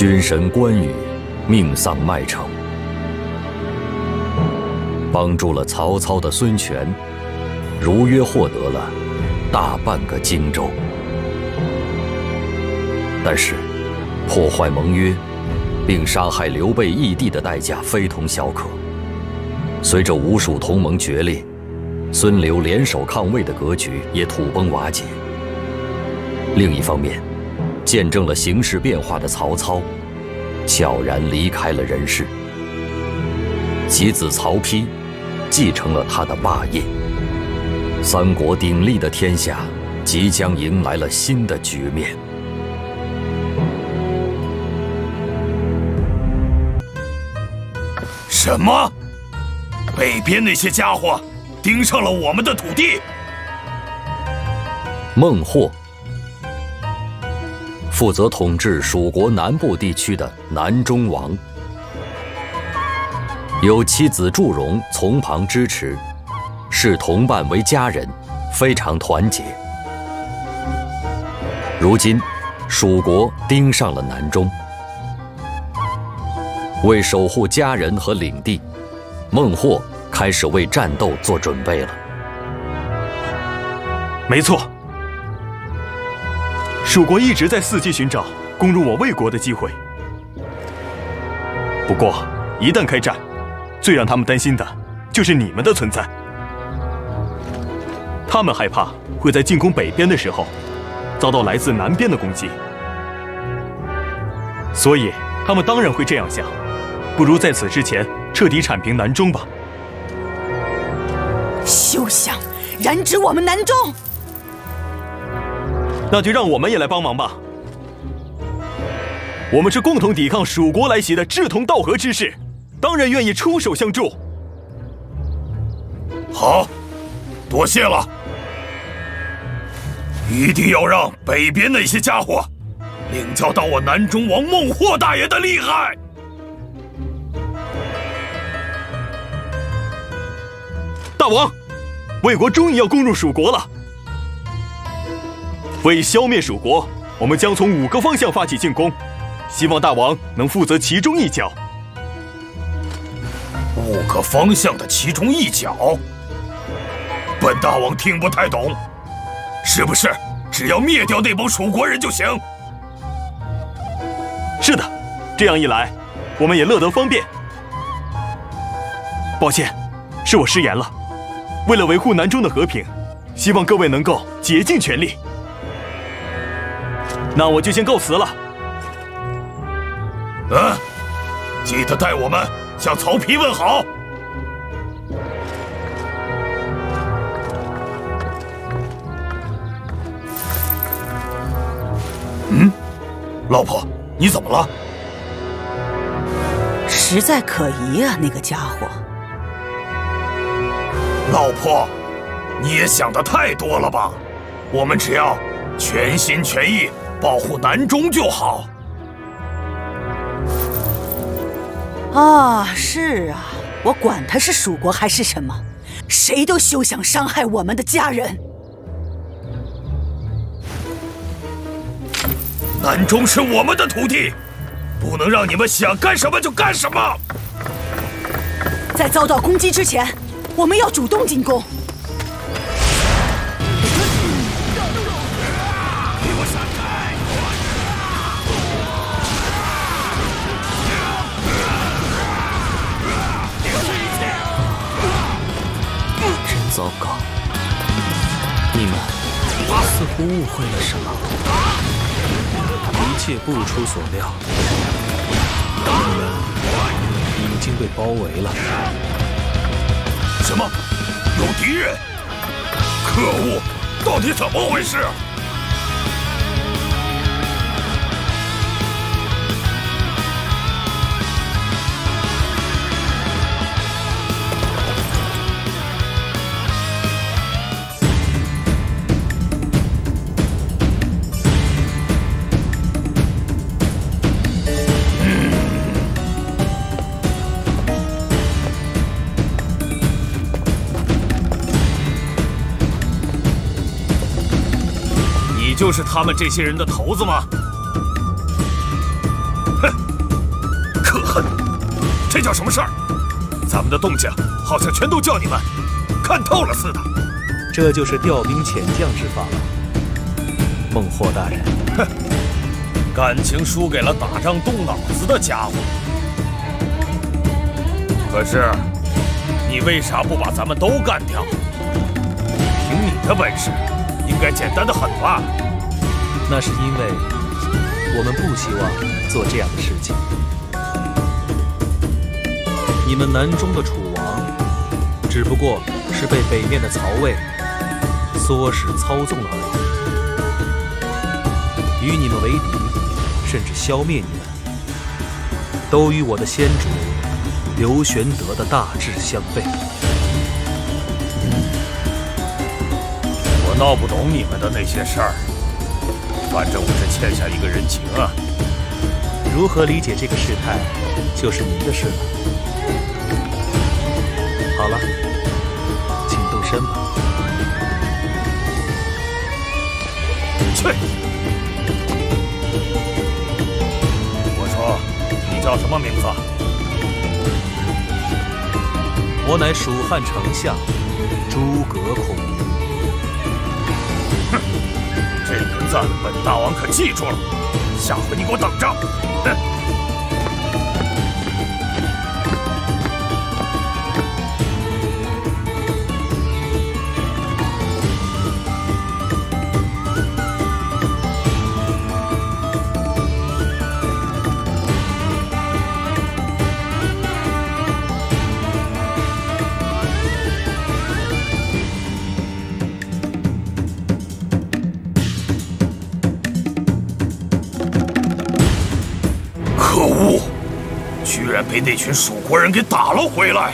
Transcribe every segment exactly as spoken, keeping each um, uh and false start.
君神关羽命丧麦城，帮助了曹操的孙权，如约获得了大半个荆州。但是，破坏盟约，并杀害刘备义弟的代价非同小可。随着吴蜀同盟决裂，孙刘联手抗魏的格局也土崩瓦解。另一方面，见证了形势变化的曹操，悄然离开了人世。其子曹丕继承了他的霸业，三国鼎立的天下即将迎来了新的局面。 什么？北边那些家伙盯上了我们的土地？ 孟获，负责统治蜀国南部地区的南中王，有妻子祝融从旁支持，视同伴为家人，非常团结。如今，蜀国盯上了南中，为守护家人和领地，孟获开始为战斗做准备了。 没错，蜀国一直在伺机寻找攻入我魏国的机会。不过，一旦开战，最让他们担心的就是你们的存在。他们害怕会在进攻北边的时候，遭到来自南边的攻击，所以他们当然会这样想。不如在此之前彻底铲平南中吧。 休想染指我们南中！ 那就让我们也来帮忙吧。我们是共同抵抗蜀国来袭的志同道合之士，当然愿意出手相助。 好，多谢了。一定要让北边那些家伙领教到我南中王孟获大爷的厉害。 大王，魏国终于要攻入蜀国了。为消灭蜀国，我们将从五个方向发起进攻，希望大王能负责其中一角。 五个方向的其中一角，本大王听不太懂，是不是只要灭掉那帮蜀国人就行？ 是的，这样一来，我们也乐得方便。抱歉，是我失言了。为了维护南中的和平，希望各位能够竭尽全力。那我就先告辞了。 嗯，记得带我们向曹丕问好。嗯，老婆，你怎么了？ 实在可疑啊，那个家伙。 老婆，你也想得太多了吧？我们只要全心全意保护南中就好。 啊，是啊，我管他是蜀国还是什么，谁都休想伤害我们的家人。 南中是我们的土地，不能让你们想干什么就干什么。 在遭到攻击之前，我们要主动进攻。 真糟糕，你们似乎误会了什么。一切不出所料，你们已经被包围了。 什么？有敌人？可恶！到底怎么回事？就是他们这些人的头子吗？哼！ 这叫什么事儿？咱们的动静好像全都叫你们看透了似的。 这就是调兵遣将之法了，孟获大人。 哼，感情输给了打仗动脑子的家伙。可是，你为啥不把咱们都干掉？凭你的本事，应该简单的很吧？ 那是因为我们不希望做这样的事情。你们南中的楚王，只不过是被北面的曹魏唆使操纵了而已。与你们为敌，甚至消灭你们，都与我的先主刘玄德的大志相悖。 我闹不懂你们的那些事儿，反正我是欠下一个人情啊。 如何理解这个事态，就是您的事了。好了，请动身吧。 去！我说，你叫什么名字？ 我乃蜀汉丞相诸葛孔明。 哼，这名字本大王可记住了，下回你给我等着。哼！可恶！居然被那群蜀国人给打了回来。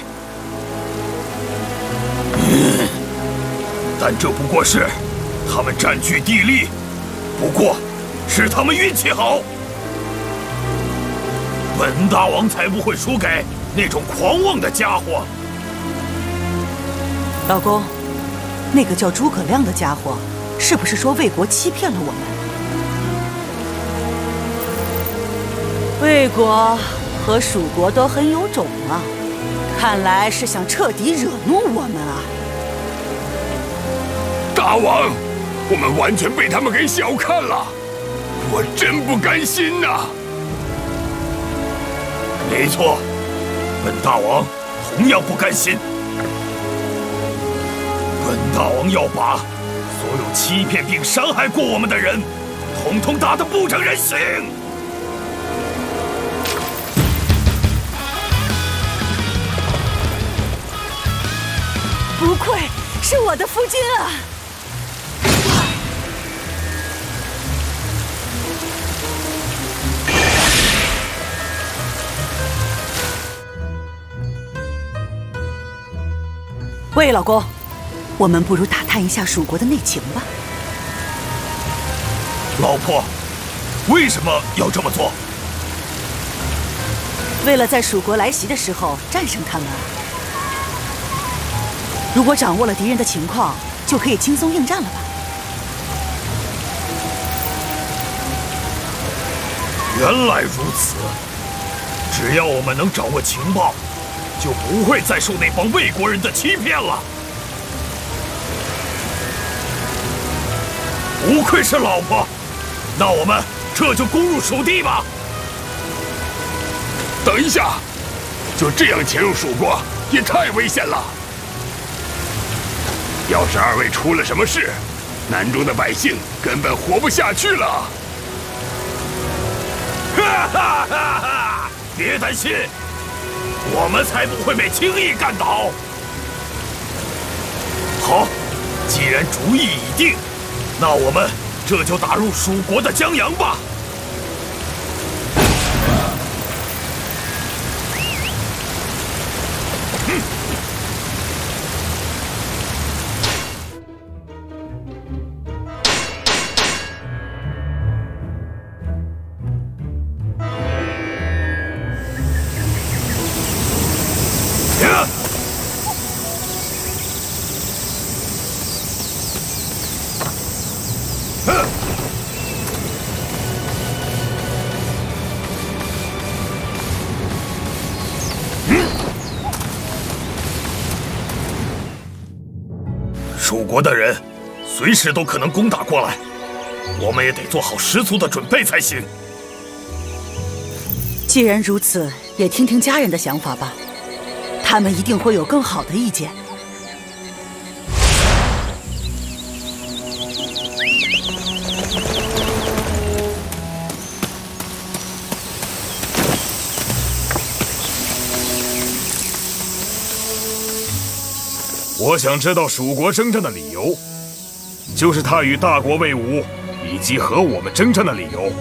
嗯，但这不过是他们占据地利，不过是他们运气好。本大王才不会输给那种狂妄的家伙。 老公，那个叫诸葛亮的家伙，是不是说魏国欺骗了我们？魏国和蜀国都很有种啊，看来是想彻底惹怒我们啊！ 大王，我们完全被他们给小看了，我真不甘心呐！ 没错，本大王同样不甘心。本大王要把所有欺骗并伤害过我们的人，统统打得不成人形。 不愧是我的夫君啊！喂，老公，我们不如打探一下蜀国的内情吧。 老婆，为什么要这么做？ 为了在蜀国来袭的时候战胜他们啊！如果掌握了敌人的情况，就可以轻松应战了吧？ 原来如此，只要我们能掌握情报，就不会再受那帮魏国人的欺骗了。不愧是老婆，那我们这就攻入蜀地吧。 等一下，就这样潜入蜀国，也太危险了。要是二位出了什么事，南中的百姓根本活不下去了。 哈哈哈哈！别担心，我们才不会被轻易干倒。好，既然主意已定，那我们这就打入蜀国的江阳吧。 蜀国的人随时都可能攻打过来，我们也得做好十足的准备才行。 既然如此，也听听家人的想法吧，他们一定会有更好的意见。 我想知道蜀国征战的理由，就是他与大国为伍，以及和我们征战的理由。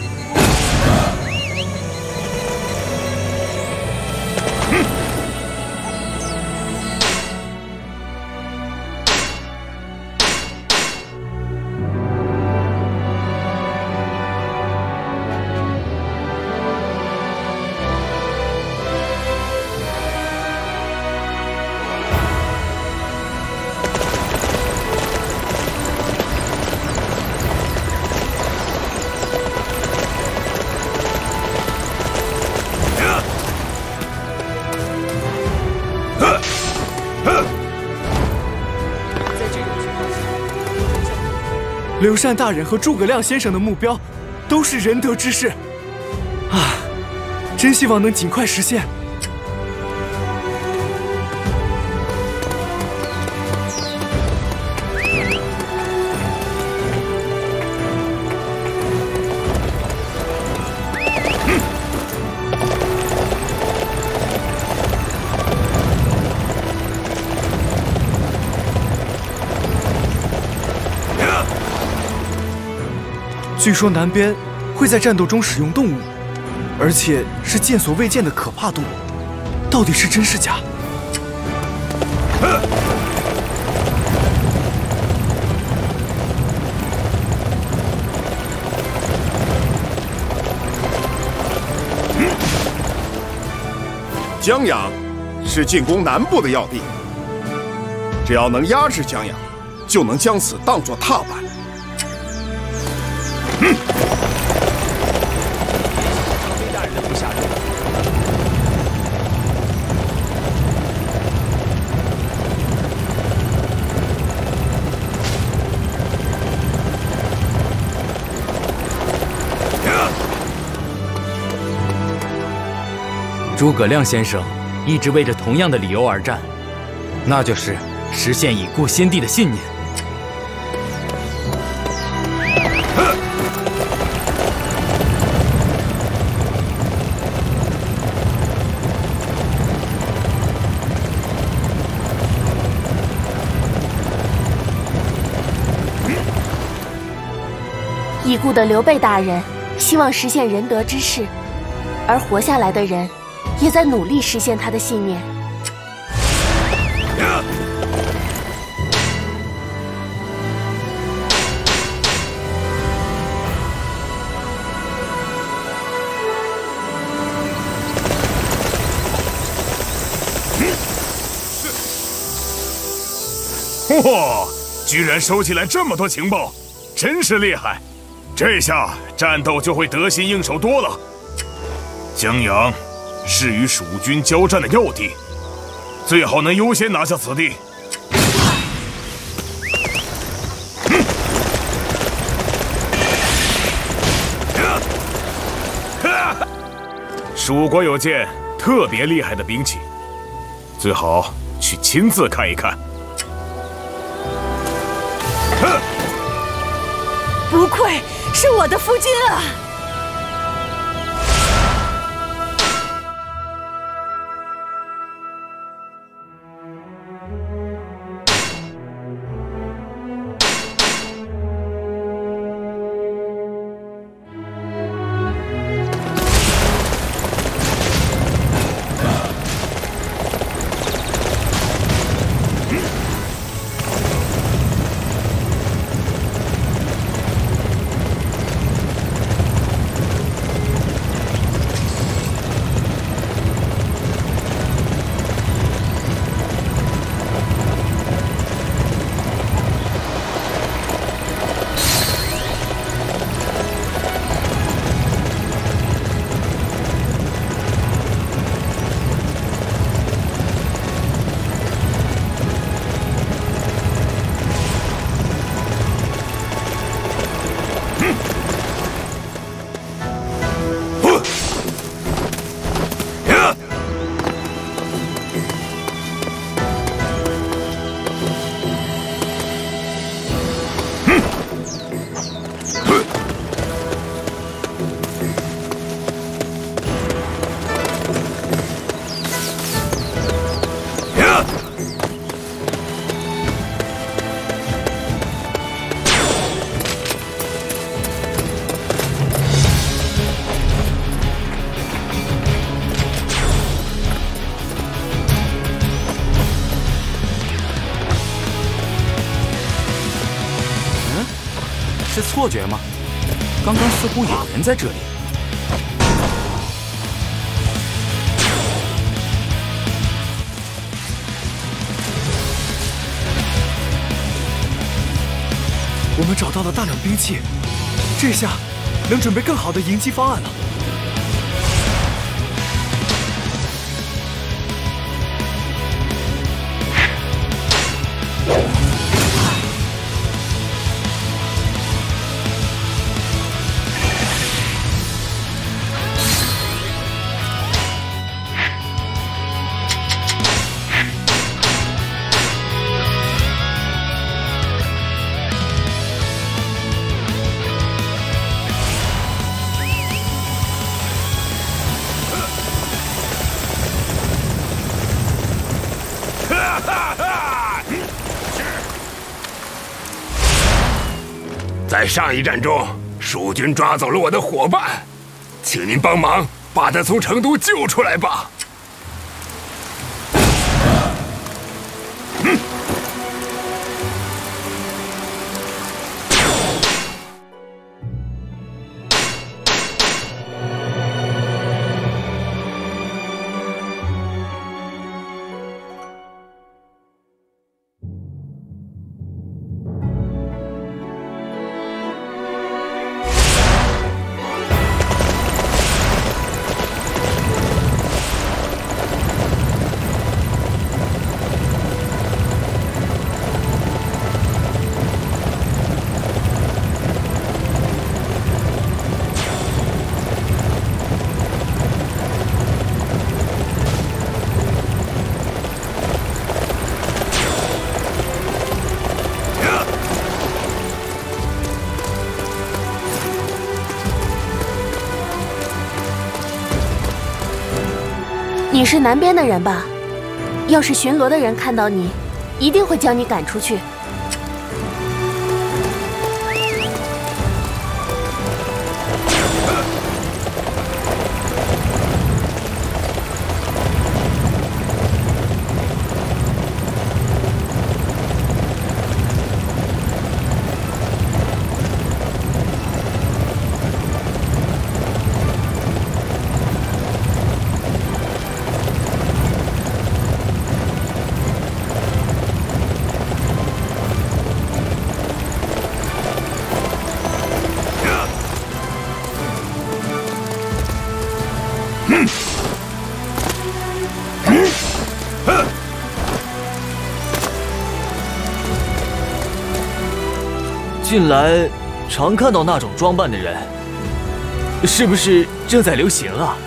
刘禅大人和诸葛亮先生的目标都是仁德之士，啊，真希望能尽快实现。据说南边会在战斗中使用动物，而且是见所未见的可怕动物，到底是真是假？ 江阳是进攻南部的要地，只要能压制江阳，就能将此当作踏板。嗯， 大人的部下中，诸葛亮先生一直为着同样的理由而战，那就是实现已故先帝的信念。 已故的刘备大人希望实现仁德之事，而活下来的人也在努力实现他的信念。 哇！居然收集来这么多情报，真是厉害！这下战斗就会得心应手多了。江阳是与蜀军交战的要地，最好能优先拿下此地。蜀国有件特别厉害的兵器，最好去亲自看一看。 不愧是我的夫君啊！ 是错觉吗？刚刚似乎有人在这里。我们找到了大量兵器，这下能准备更好的迎击方案了。 在上一战中，蜀军抓走了我的伙伴，请您帮忙把他从成都救出来吧。嗯。 你是南边的人吧？要是巡逻的人看到你，一定会将你赶出去。 近来常看到那种装扮的人，是不是正在流行啊？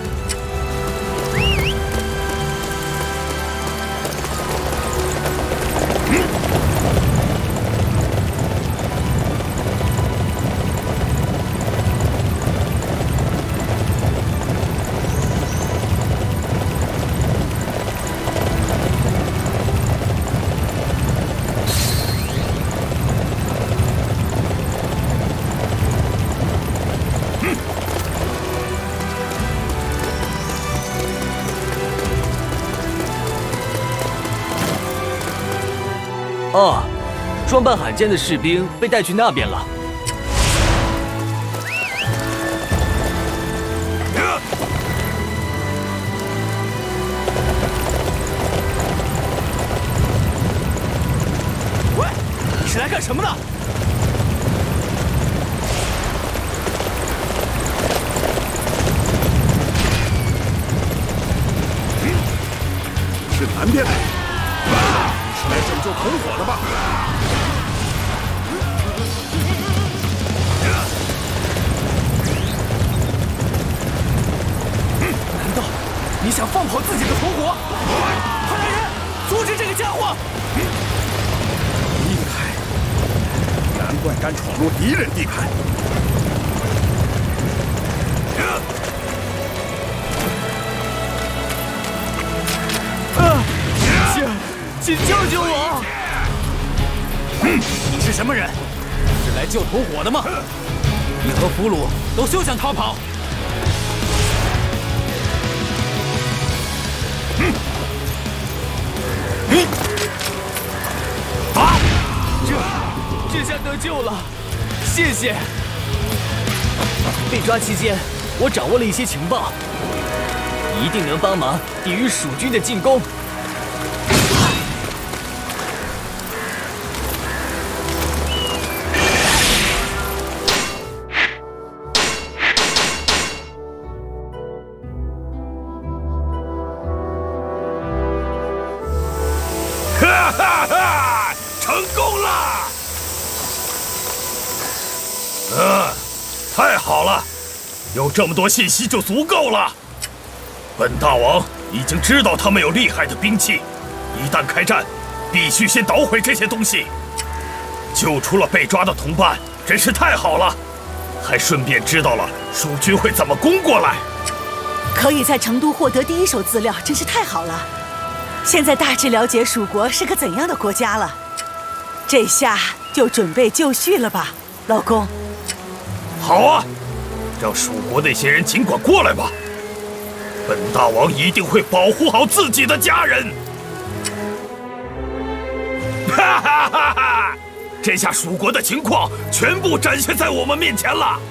哦，装扮罕见的士兵被带去那边了。喂，你是来干什么的？ 是南边的。 来拯救同伙的吧！ 难道你想放跑自己的同伙？快来人，阻止这个家伙！ 厉害，难怪敢闯入敌人地盘。 啊！请，请救救我！你是什么人？是来救同伙的吗？你和俘虏都休想逃跑！啊！这这下得救了！ 谢谢。被抓期间，我掌握了一些情报，一定能帮忙抵御蜀军的进攻。 哈哈哈！成功了！嗯，太好了，有这么多信息就足够了。本大王已经知道他们有厉害的兵器，一旦开战，必须先捣毁这些东西。救出了被抓的同伴，真是太好了，还顺便知道了蜀军会怎么攻过来。 可以在成都获得第一手资料，真是太好了。现在大致了解蜀国是个怎样的国家了，这下就准备就绪了吧，老公？ 好啊，让蜀国那些人尽管过来吧。本大王一定会保护好自己的家人。哈哈哈哈！这下蜀国的情况全部展现在我们面前了。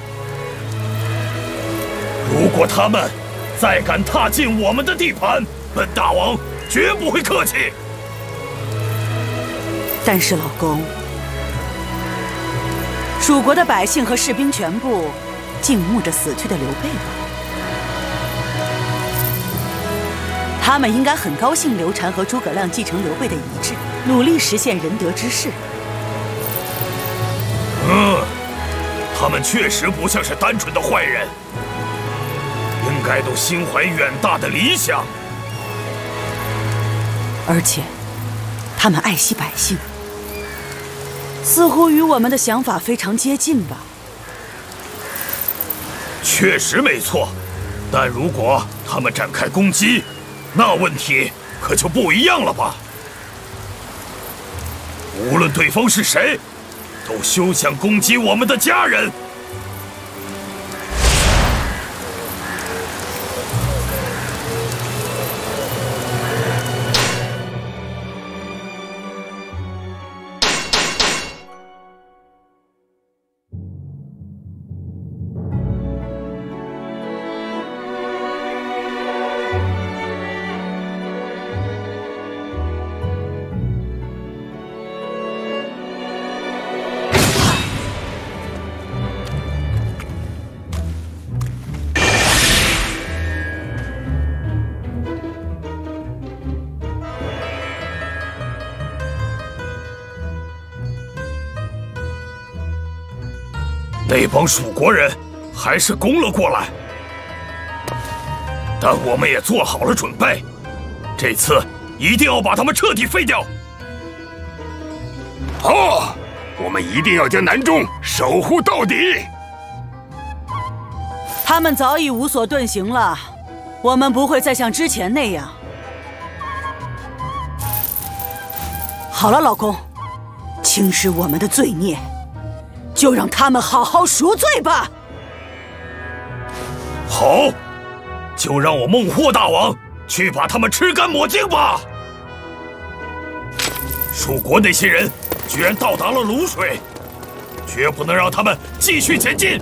如果他们再敢踏进我们的地盘，本大王绝不会客气。 但是老公，蜀国的百姓和士兵全部敬慕着死去的刘备吧？他们应该很高兴刘禅和诸葛亮继承刘备的遗志，努力实现仁德之事。 嗯，他们确实不像是单纯的坏人，应该都心怀远大的理想。 而且，他们爱惜百姓，似乎与我们的想法非常接近吧？ 确实没错，但如果他们展开攻击，那问题可就不一样了吧？无论对方是谁，都休想攻击我们的家人。那帮蜀国人还是攻了过来，但我们也做好了准备，这次一定要把他们彻底废掉。 好，我们一定要将南中守护到底。 他们早已无所遁形了，我们不会再像之前那样。好了，老公，轻视我们的罪孽，就让他们好好赎罪吧。 好，就让我孟获大王去把他们吃干抹净吧。蜀国那些人居然到达了泸水，绝不能让他们继续前进。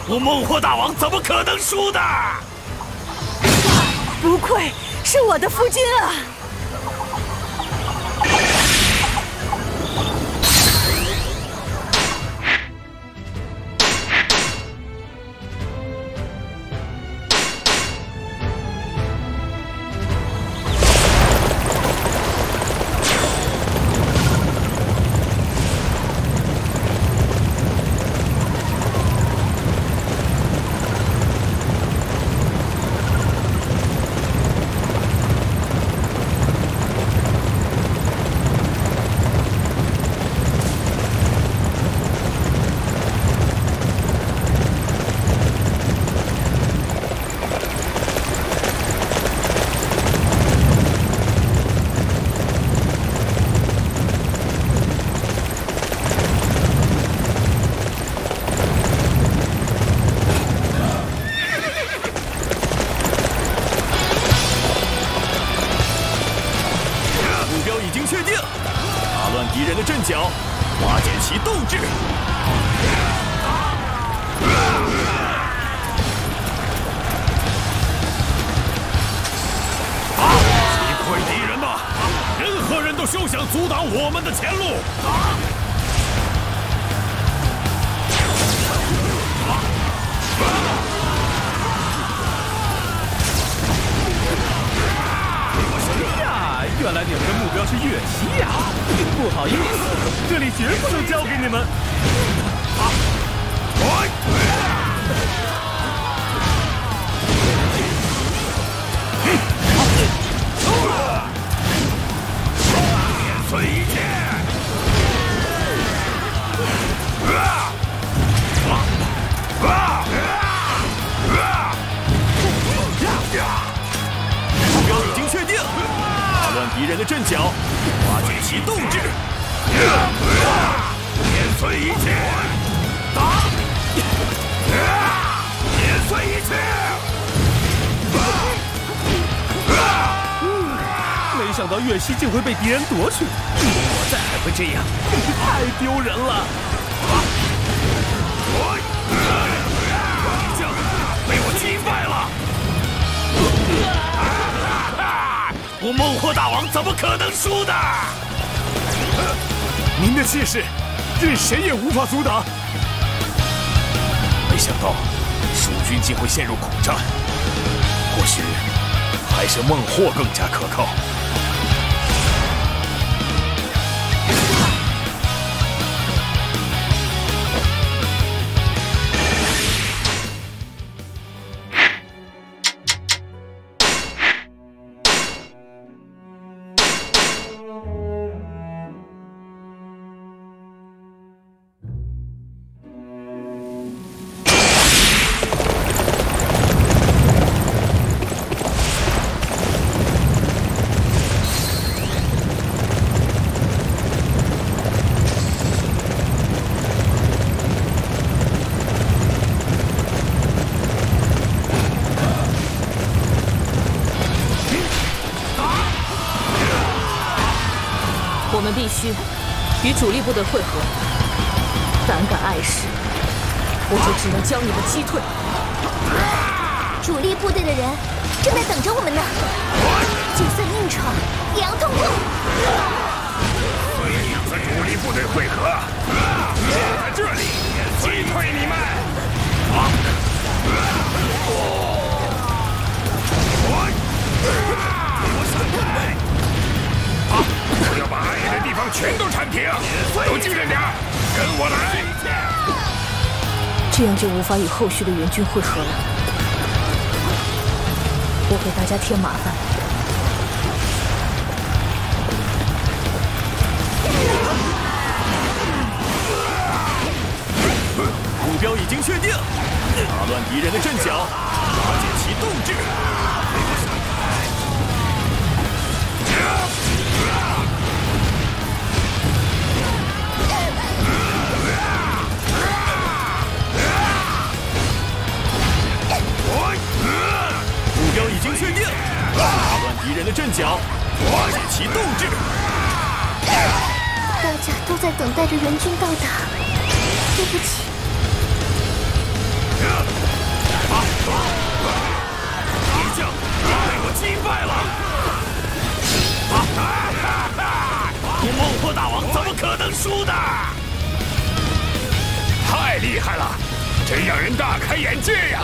我孟获大王怎么可能输的？ 不愧是我的夫君啊！ 敌人的阵脚，化解其斗志。 击溃敌人吧！任何人都休想阻挡我们的前路！ 原来你们的目标是月溪呀！不好意思，这里绝不能交给你们。啊！ 碾碎一切！啊！啊！ 目标已经确定。打乱敌人的阵脚，化解其斗志。 碾碎一切！打！碾碎一切！ 没想到月溪竟会被敌人夺取，我再还会这样，真是太丢人了！ 敌将被我击败了！我孟获大王怎么可能输的？ 您的气势，任谁也无法阻挡。没想到蜀军竟会陷入苦战，或许还是孟获更加可靠。 我们必须与主力部队会合，胆敢碍事，我就只能将你们击退。 主力部队的人正在等着我们呢，就算硬闯也要通过。 所以和主力部队会合，在这里击退你们！啊！我要把暗夜的地方全都铲平，都精神点，跟我来！ 这样就无法与后续的援军会合了，我给大家添麻烦。 目标已经确定，打乱敌人的阵脚，化解其斗志。目标已经确定，打乱敌人的阵脚，化解其斗志。 大家都在等待着援军到达，对不起。 可能输的？ 太厉害了，真让人大开眼界呀！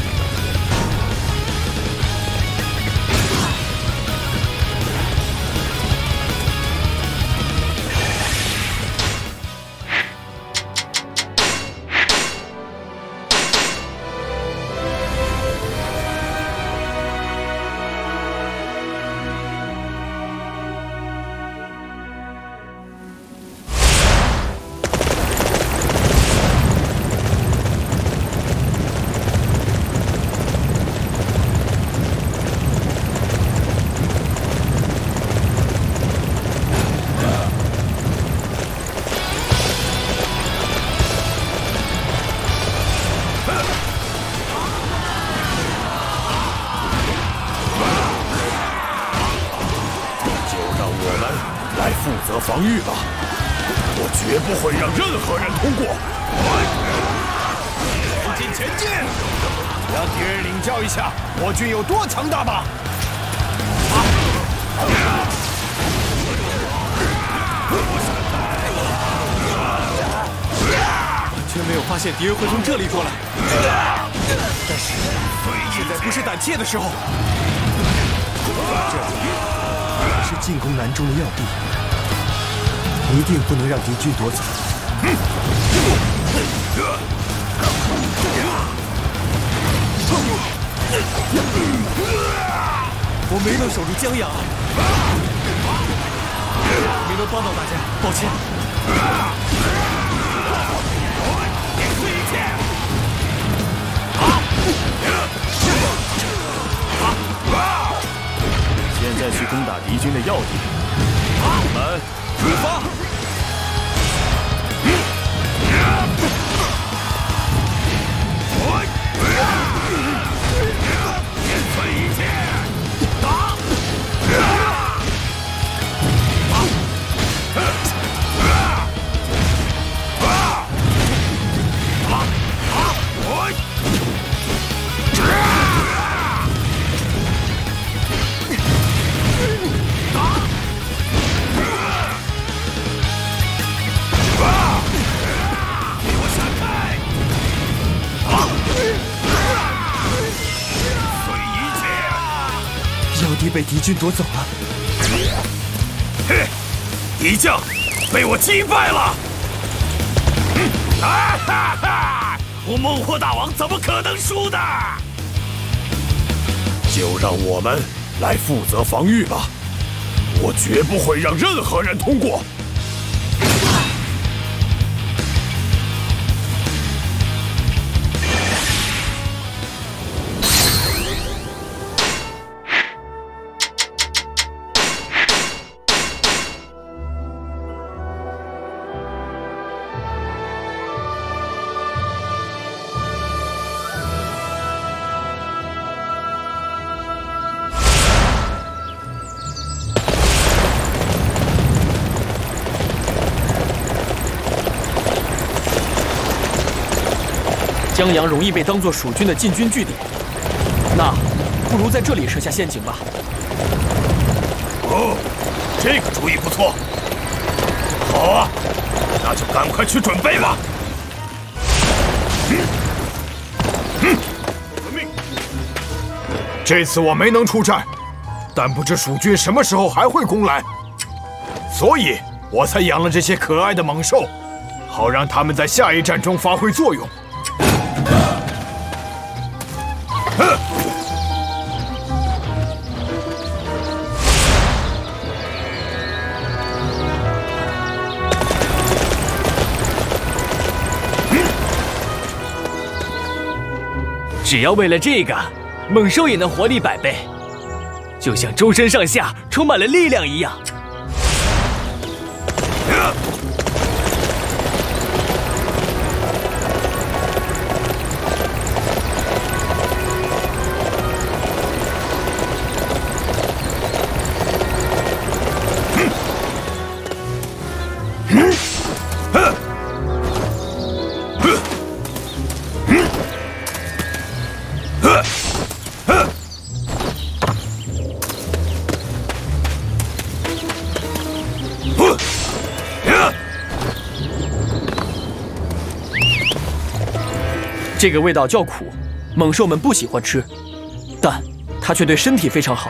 防御吧，我绝不会让任何人通过。前进，前进！让敌人领教一下我军有多强大吧！ 完全没有发现敌人会从这里过来，但是现在不是胆怯的时候。这里是进攻南中的要地。 一定不能让敌军夺走。我没能守住江阳，没能帮到大家，抱歉。现在去攻打敌军的要地，我们出发！ 被敌军夺走了。 哼，敌将被我击败了！ 啊哈哈！我孟获大王怎么可能输的？就让我们来负责防御吧，我绝不会让任何人通过。 江阳容易被当作蜀军的进军据点，那不如在这里设下陷阱吧。 哦，这个主意不错。好啊，那就赶快去准备吧。嗯，嗯，这次我没能出战，但不知蜀军什么时候还会攻来，所以我才养了这些可爱的猛兽，好让他们在下一战中发挥作用。 只要为了这个，猛兽也能活力百倍，就像周身上下充满了力量一样。 这个味道较苦，猛兽们不喜欢吃，但它却对身体非常好。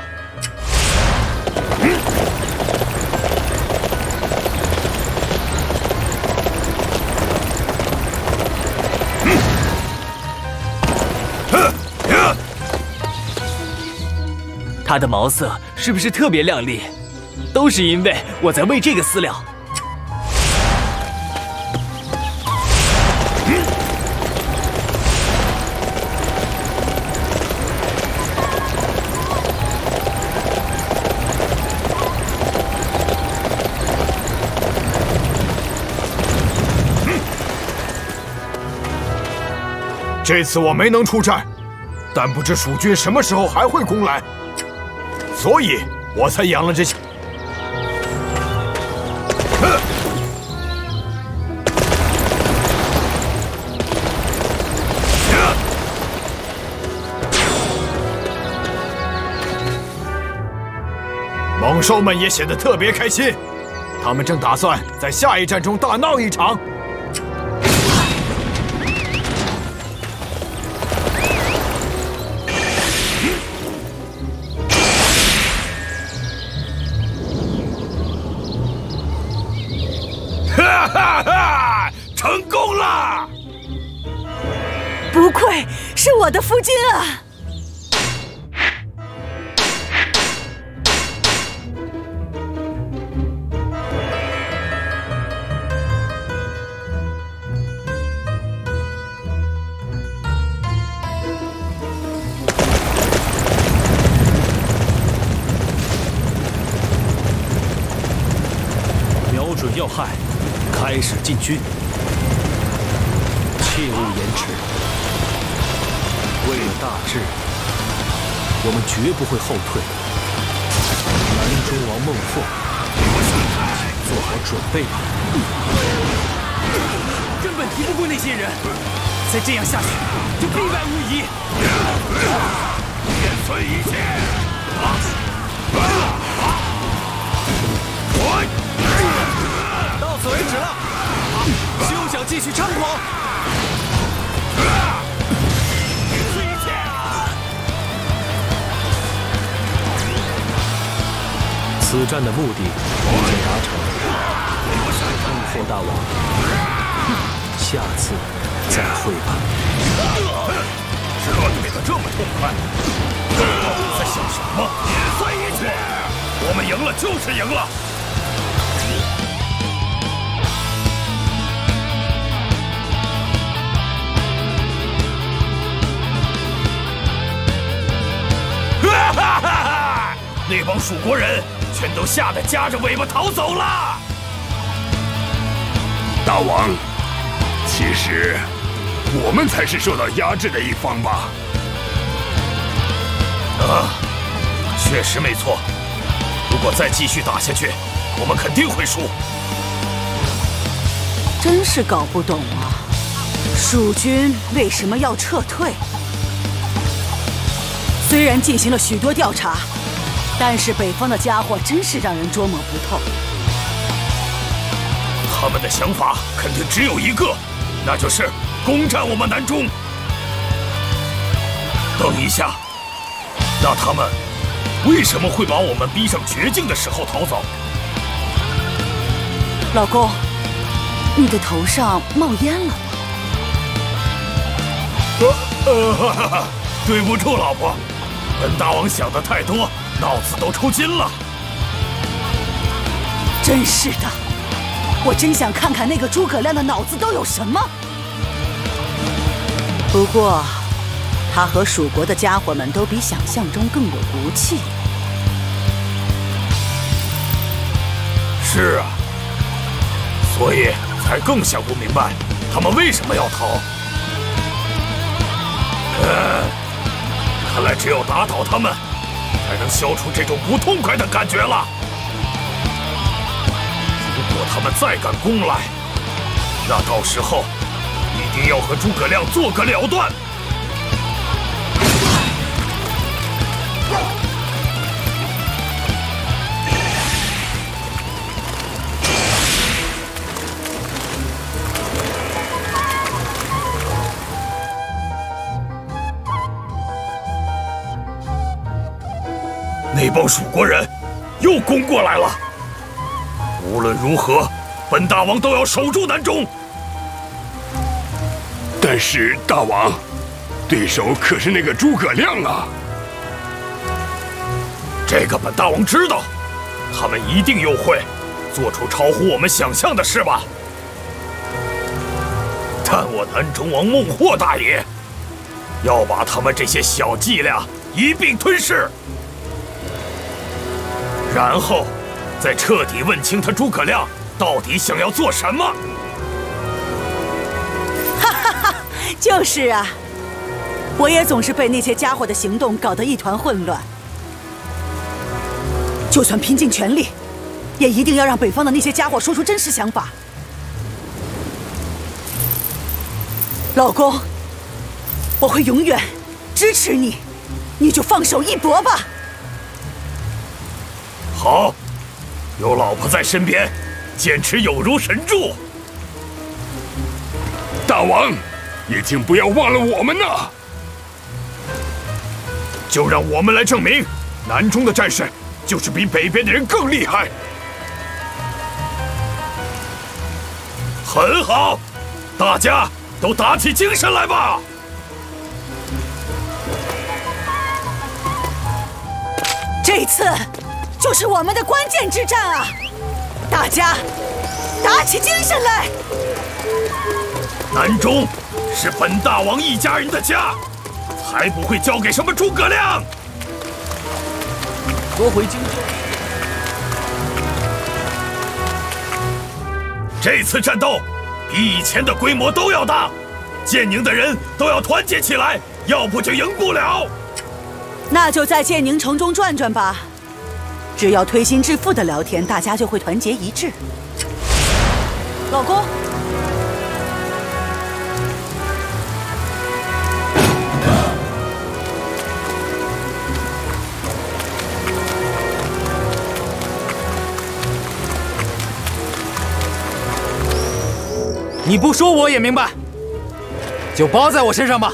它的毛色是不是特别亮丽？都是因为我在喂这个饲料。 这次我没能出战，但不知蜀军什么时候还会攻来，所以我才养了这些。猛兽们也显得特别开心，他们正打算在下一战中大闹一场。哈哈哈！成功了！ 不愧是我的夫君啊！ 瞄准要害，开始进军，切勿延迟。为了大志，我们绝不会后退。南中王孟获，做好准备吧。 根本敌不过那些人，再这样下去就必败无疑。 碾碎一切！ 到此为止了，休想继续猖狂！ 此战的目的已经达成，孟获大王，下次再会吧。 撤退的这么痛快，到底在想什么？碾碎一切！我们赢了就是赢了。哈哈哈哈！那帮蜀国人全都吓得夹着尾巴逃走了。 大王，其实我们才是受到压制的一方吧？ 啊，确实没错。如果再继续打下去，我们肯定会输。 真是搞不懂啊，蜀军为什么要撤退？虽然进行了许多调查，但是北方的家伙真是让人捉摸不透。 他们的想法肯定只有一个，那就是攻占我们南中。等一下，那他们为什么会把我们逼上绝境的时候逃走？ 老公，你的头上冒烟了。 呃呃哈哈哈，对不住，老婆。本大王想的太多，脑子都抽筋了。 真是的，我真想看看那个诸葛亮的脑子都有什么。不过，他和蜀国的家伙们都比想象中更有骨气。 是啊，所以才更想不明白他们为什么要逃。嗯。看来只有打倒他们，才能消除这种不痛快的感觉了。如果他们再敢攻来，那到时候一定要和诸葛亮做个了断。 那帮蜀国人又攻过来了。无论如何，本大王都要守住南中。 但是大王，对手可是那个诸葛亮啊！ 这个本大王知道，他们一定又会做出超乎我们想象的事吧。但我南中王孟获大爷要把他们这些小伎俩一并吞噬，然后再彻底问清他诸葛亮到底想要做什么。 哈哈哈，就是啊，我也总是被那些家伙的行动搞得一团混乱。就算拼尽全力，也一定要让北方的那些家伙说出真实想法。老公，我会永远支持你，你就放手一搏吧。 好，有老婆在身边，简直有如神助。 大王，也请不要忘了我们呐！ 就让我们来证明，南中的战士就是比北边的人更厉害。很好，大家都打起精神来吧！ 这次就是我们的关键之战啊！大家打起精神来！ 南中是本大王一家人的家，才不会交给什么诸葛亮。 夺回荆州。 这次战斗比以前的规模都要大，建宁的人都要团结起来，要不就赢不了。 那就在建宁城中转转吧，只要推心置腹的聊天，大家就会团结一致。老公。 你不说我也明白，就包在我身上吧。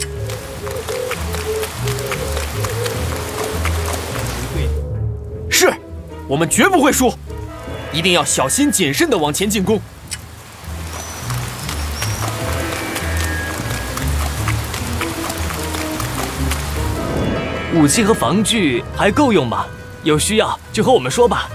是，我们绝不会输，一定要小心谨慎地往前进攻。 武器和防具还够用吗？有需要就和我们说吧。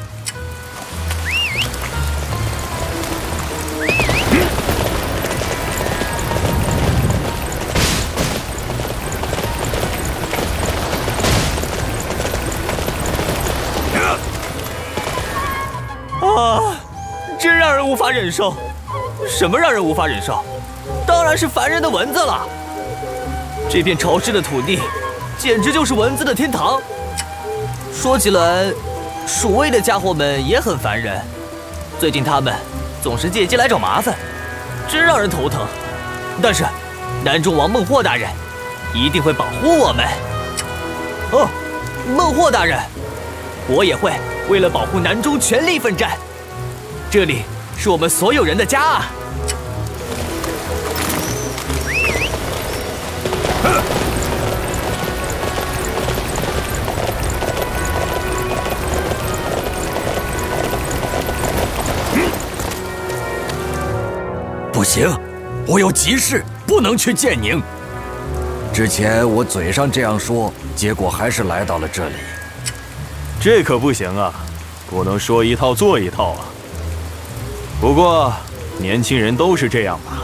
啊，真让人无法忍受！什么让人无法忍受？当然是烦人的蚊子了。这片潮湿的土地，简直就是蚊子的天堂。说起来，蜀卫的家伙们也很烦人。最近他们总是借机来找麻烦，真让人头疼。但是，南中王孟获大人一定会保护我们。哦，孟获大人，我也会为了保护南中全力奋战。这里是我们所有人的家啊！ 不行，我有急事，不能去建宁。之前我嘴上这样说，结果还是来到了这里。 这可不行啊，不能说一套做一套啊。不过，年轻人都是这样嘛。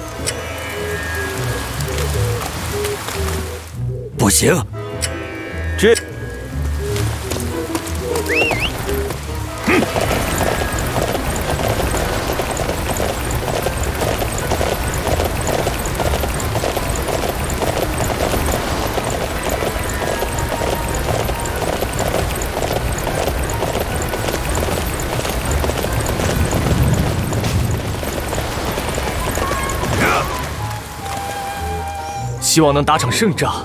不行， 这…… 嗯。 希望能打场胜仗。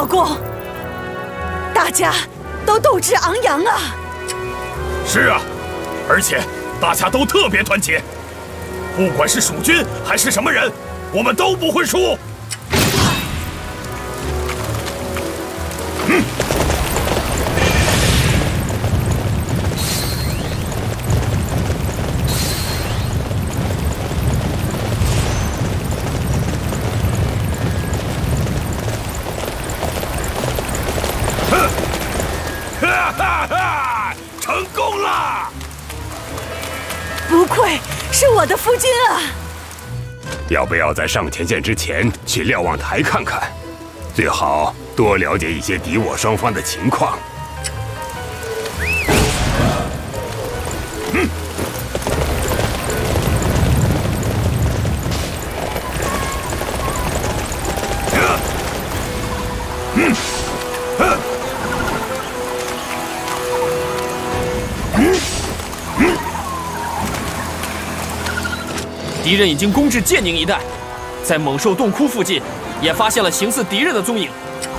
老公，大家都斗志昂扬啊！ 是啊，而且大家都特别团结，不管是蜀军还是什么人，我们都不会输。嗯。哈哈哈！成功了！ 不愧是我的夫君啊！ 要不要在上前线之前去瞭望台看看？最好多了解一些敌我双方的情况。 嗯。嗯。嗯。 敌人已经攻至建宁一带，在猛兽洞窟附近也发现了形似敌人的踪影。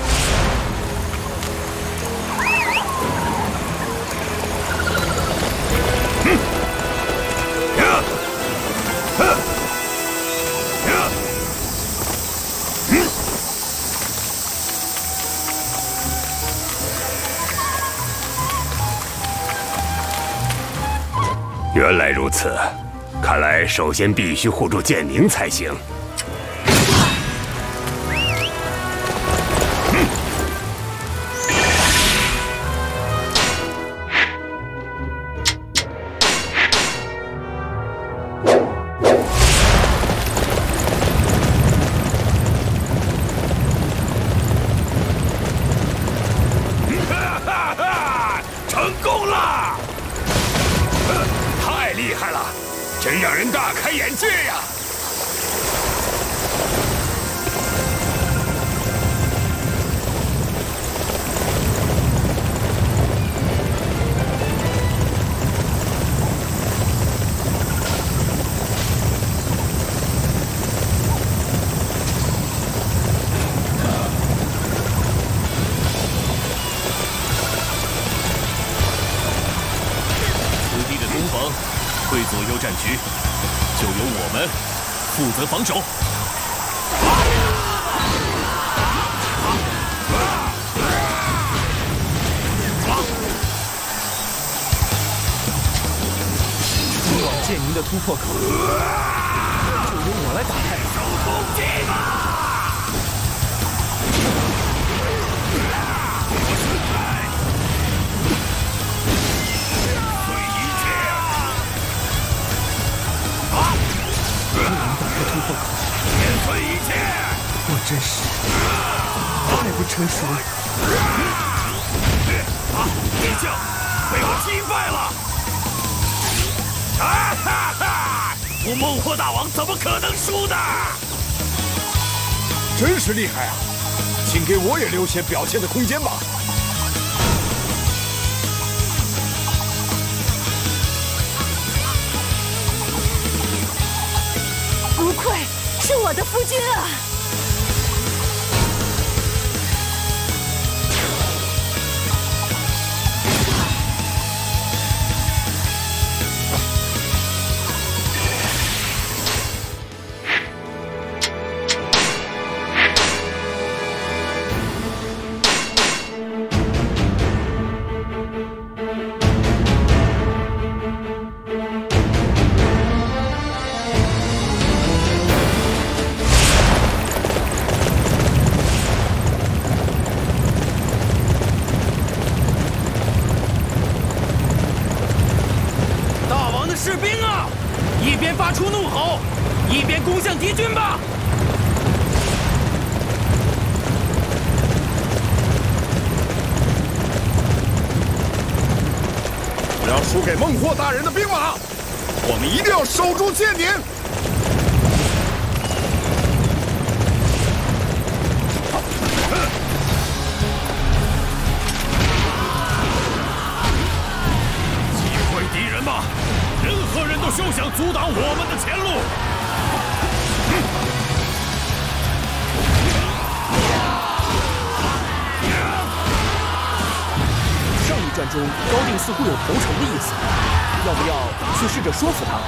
嗯。呀！哼！呀！嗯。 原来如此。看来，首先必须护住建宁才行。 哈哈哈！成功了！ 太厉害了！真让人大开眼界呀！ 此地的东方会左右战局，就由我们负责防守。 通往建宁的突破口，就由我来打开。手攻击吧！ 碾碎一切！ 我真是太不成熟了。 敌将被我击败了！啊哈哈！我孟获大王怎么可能输呢？ 真是厉害啊！请给我也留些表现的空间吧。 不愧是我的夫君啊！ 士兵啊，一边发出怒吼，一边攻向敌军吧！ 不要输给孟获大人的兵马，我们一定要守住建宁。 击毁敌人吧！任何人都休想阻挡我们的前路！ 中高定似乎有投诚的意思，要不要去试着说服他？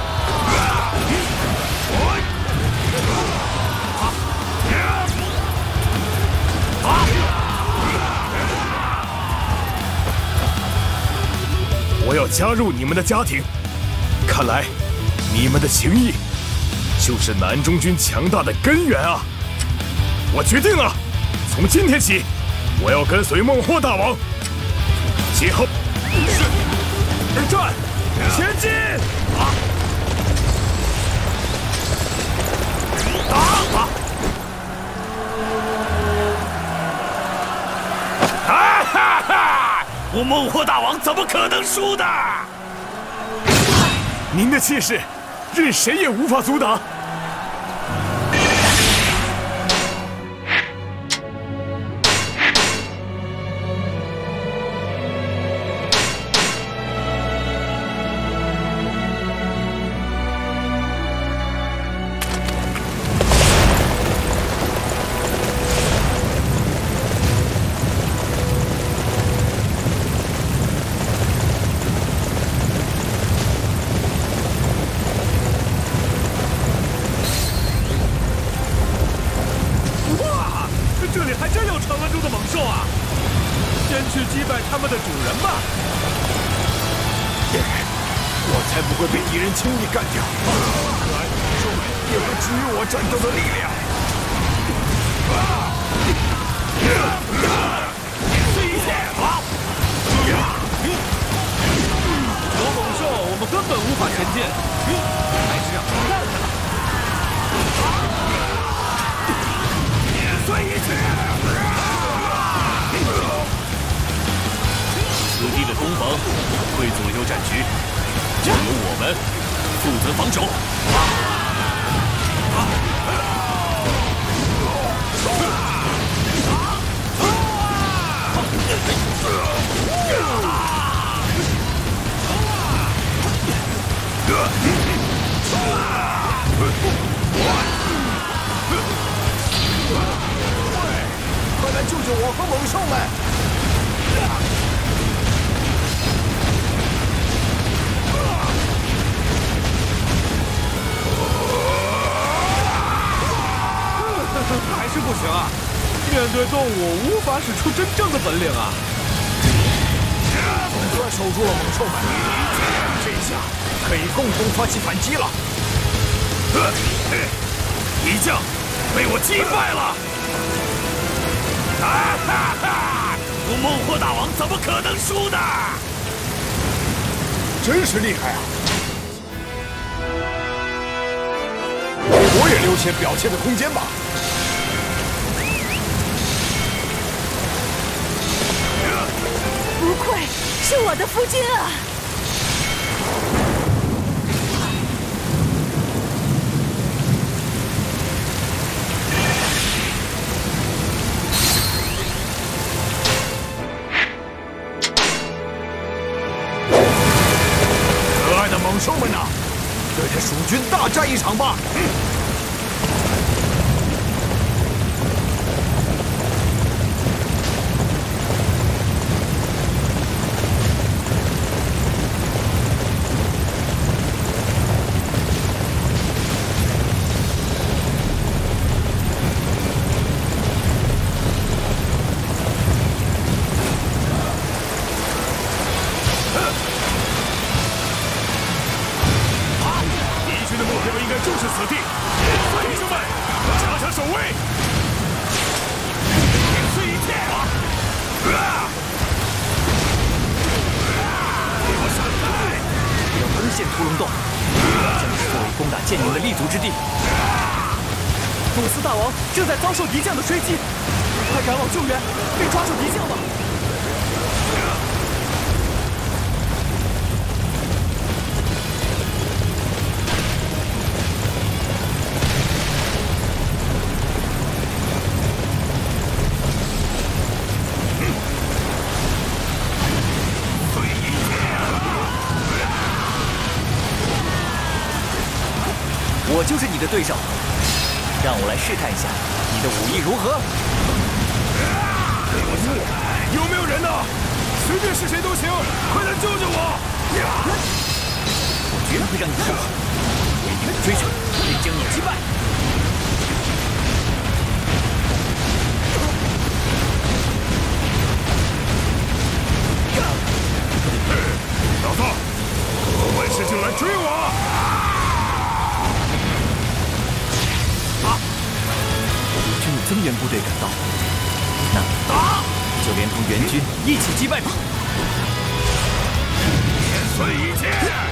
我要加入你们的家庭，看来你们的情谊就是南中军强大的根源啊！我决定了，从今天起，我要跟随孟获大王，今后是而战，前进！啊！打！ 哈哈哈！我孟获大王怎么可能输的？ 您的气势，任谁也无法阻挡。 轻易干掉，看来兽们也会给予我战斗的力量。 这一切好！ 有猛兽，我们根本无法前进，还是让他干了吧。 碎一去！此地的攻防会左右战局，就由我们负责防守。 快来救救我和猛兽们！ 还是不行啊！面对动物，无法使出真正的本领啊！ 总算守住了猛兽们，这下可以共同发起反击了。 敌将被我击败了！啊哈哈！我孟获大王怎么可能输的？ 真是厉害啊！给我也留些表现的空间吧。 不愧是我的夫君啊！ 可爱的猛兽们呐，对着蜀军大战一场吧！ 屠龙洞将是作为攻打剑营的立足之地。董司大王正在遭受敌将的追击，快赶往救援，并抓住敌将吧！我就是你的对手，让我来试探一下你的武艺如何。 有没有人呢？ 随便是谁都行，快来救救我！ 我绝不会让你逃跑，我一定会追上，并将你击败。 老子，有本事就来追我！ 啊！敌军的增援部队赶到，那啊！ 就连同援军一起击败吧！ 碾碎一切！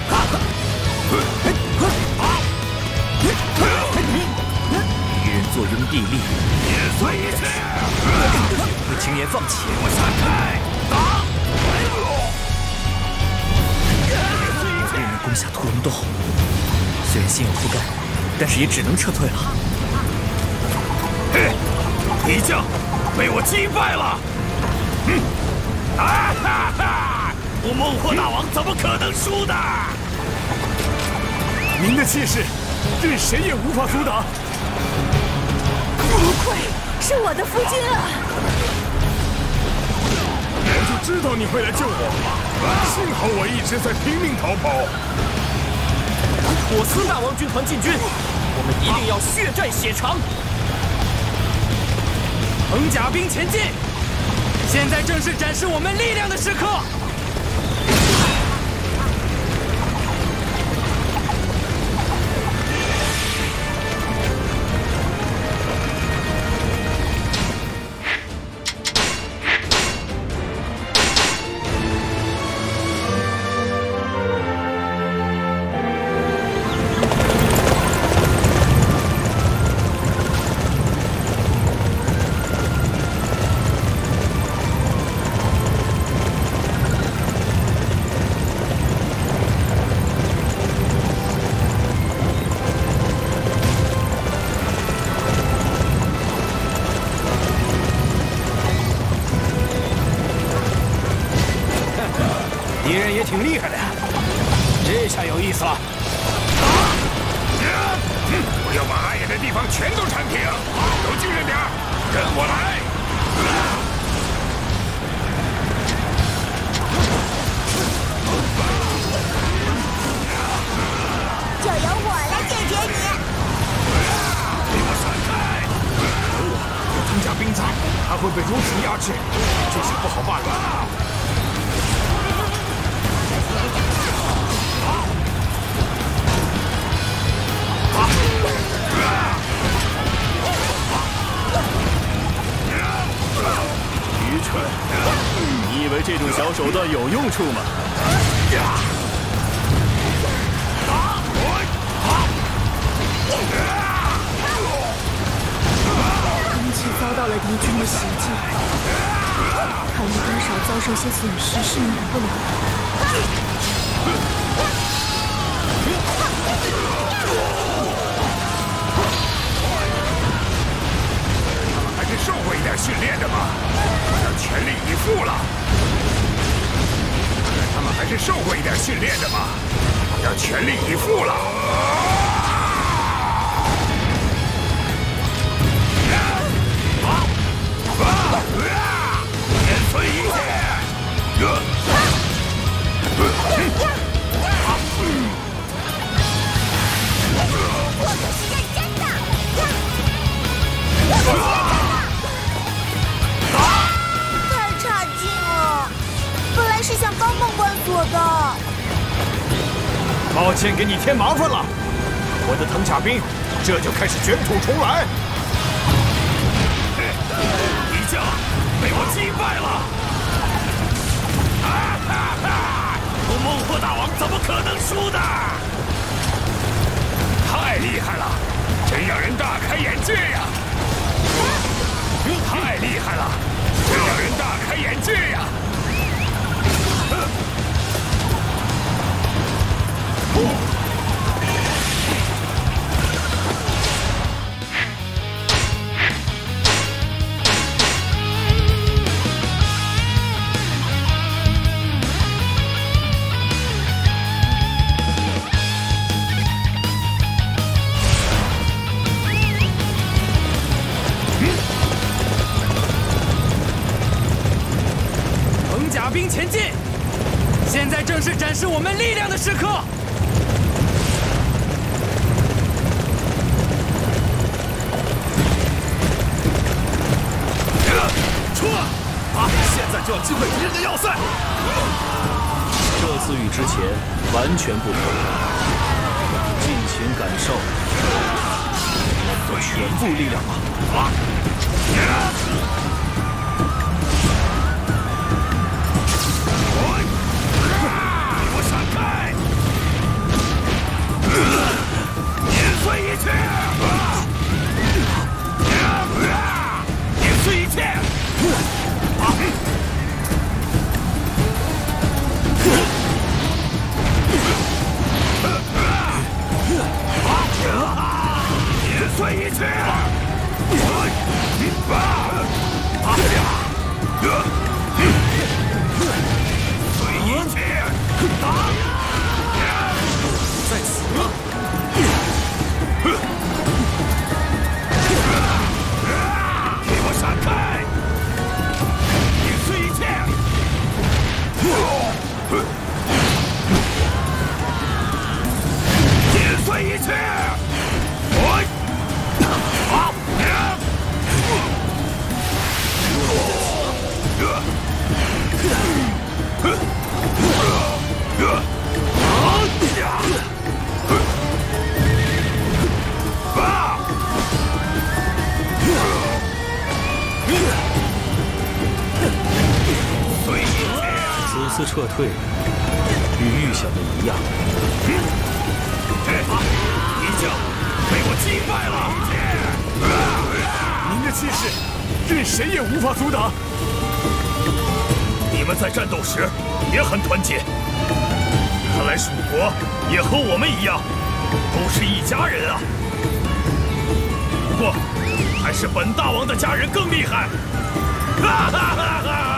敌人坐拥地利， 碾碎一切！ 不会轻言放弃。 我闪开！ 敌人攻下屠龙洞，虽然心有不甘，但是也只能撤退了。 嘿，敌将被我击败了！ 嗯，啊哈哈！我孟获大王怎么可能输的？ 您的气势，任谁也无法阻挡。 不愧是我的夫君啊！ 我就知道你会来救我，幸好我一直在拼命逃跑。 火司大王军团进军，我们一定要血战血偿。 横甲兵前进！ 现在正是展示我们力量的时刻。 敌人也挺厉害的，这下有意思了。 我要把碍眼的地方全都铲平，都精神点，跟我来！ 就由我来解决你！ 给我闪开！ 有通甲兵在，还会被如此压制，这下不好办了。 愚蠢！你以为这种小手段有用处吗？ 空气遭到了敌军的袭击，看来多少遭受些损失是免不了的。 受过一点训练的嘛，要全力以赴了。他们还是受过一点训练的嘛，要全力以赴了。 碾碎一切！ 我可是认真的。 太差劲了！本来是想刚梦关锁的。 抱歉，给你添麻烦了。我的藤甲兵这就开始卷土重来。 敌将被我击败了！啊哈哈！我孟获大王怎么可能输的？ 太厉害了，真让人大开眼界呀！ 太厉害了，真让人大开眼界呀！ 在正是展示我们力量的时刻。 出！啊！现在就要击溃敌人的要塞。 这次与之前完全不同，尽情感受我全部力量吧！啊！ 给我闪开！碾碎一切！碾碎一切！啊！碾碎一切！碎一切！ 在此。 给我闪开！碾碎一切！碾碎一切！我。啊！ 此次撤退与预想的一样， 一将被我击败了。 您的气势，任谁也无法阻挡。 你们在战斗时也很团结，看来蜀国也和我们一样，都是一家人啊。不过，还是本大王的家人更厉害。哈哈哈哈！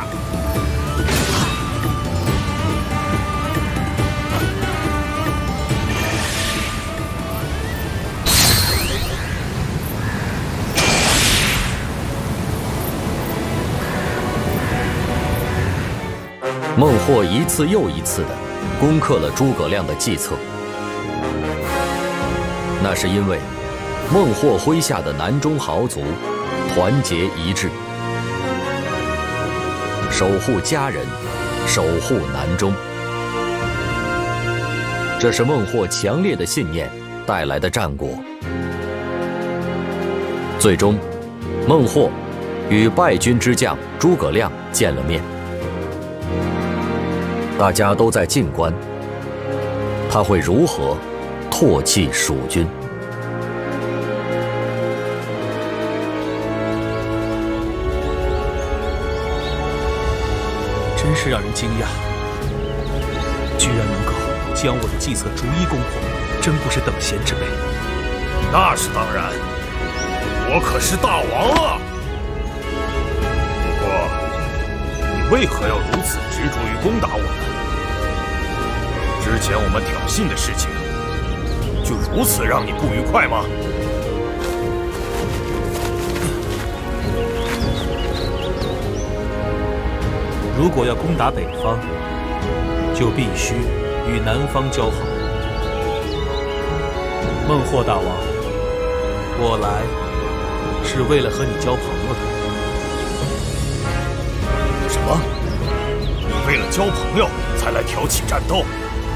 孟获一次又一次地攻克了诸葛亮的计策，那是因为孟获麾下的南中豪族团结一致，守护家人，守护南中。这是孟获强烈的信念带来的战果。最终，孟获与败军之将诸葛亮见了面。大家都在静观，他会如何唾弃蜀军？ 真是让人惊讶，居然能够将我的计策逐一攻破，真不是等闲之辈。 那是当然，我可是大王啊！不过，你为何要如此执着于攻打我们？之前我们挑衅的事情，就如此让你不愉快吗？ 如果要攻打北方，就必须与南方交好。孟获大王，我来是为了和你交朋友的。 什么？你为了交朋友才来挑起战斗？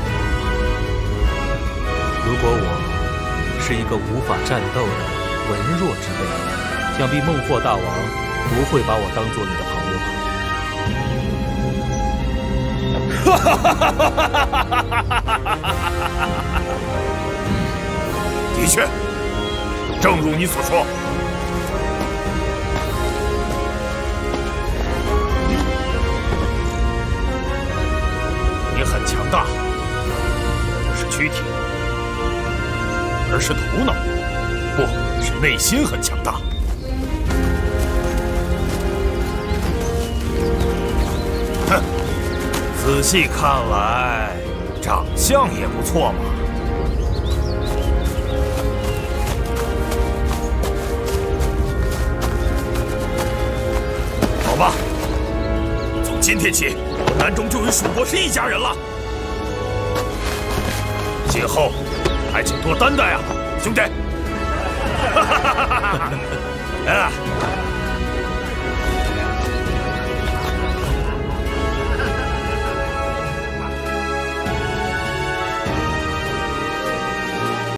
如果我是一个无法战斗的文弱之辈，想必孟获大王不会把我当做你的朋友吧？ 哈哈哈哈哈！的确，正如你所说。你很强大，不是躯体，而是头脑，不是内心很强大。哼，仔细看来，长相也不错嘛。好吧，从今今天起，我南中就与蜀国是一家人了。今后还请多担待啊，兄弟。啊！